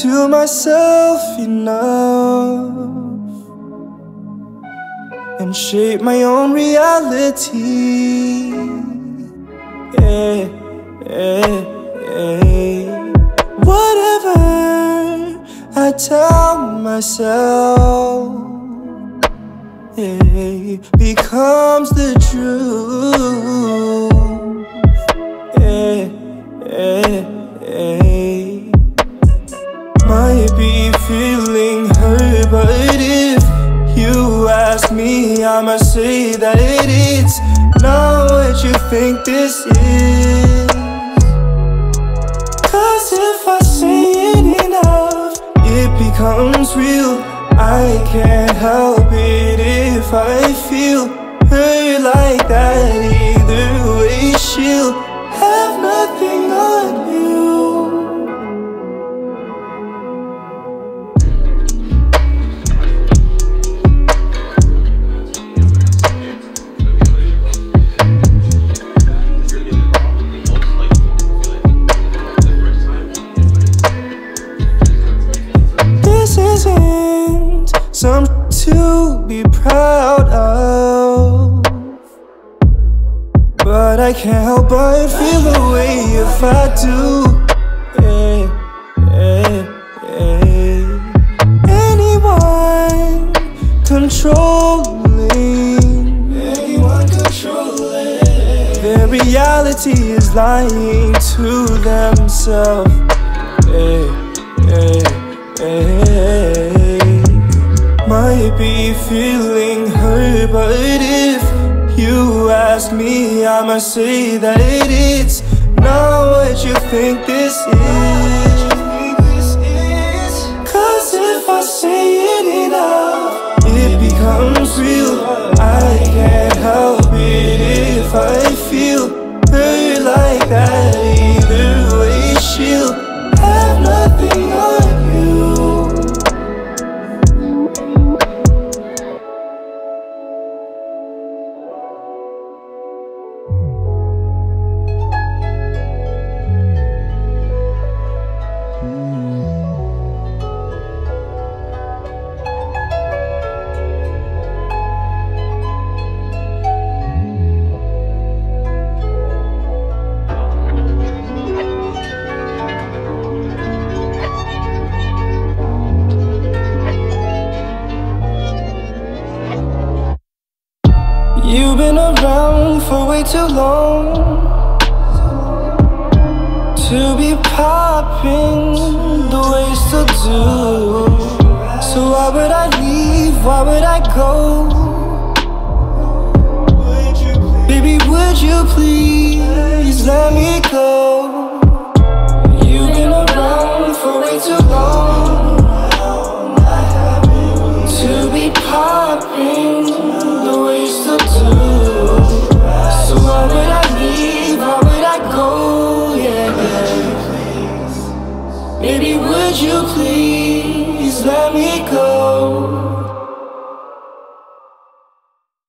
to myself enough and shape my own reality. Yeah, yeah, yeah. Whatever I tell myself, yeah, becomes the truth. Yeah, yeah, yeah. Might be feeling hurt, but if you ask me, I'ma say that it's not what you think this is. 'Cause if I say it enough, it becomes real. I can't help it if I feel hurt like that. Either way, she'll have nothing on you. This isn't something to be proud of, but I can't help but feel the way if I do. Yeah, yeah, yeah. Anyone controlling their reality is lying to themselves. Yeah, yeah, yeah. Might be feeling hurt, but if you ask me, I'ma say that it's not what you think this is. 'Cause if I say it enough, it becomes real. I can't help it if I feel hurt like that. Either way, she'll have nothing on you. You've been around for way too long to be popping the ways to do. So why would I leave? Why would I go? Baby, would you please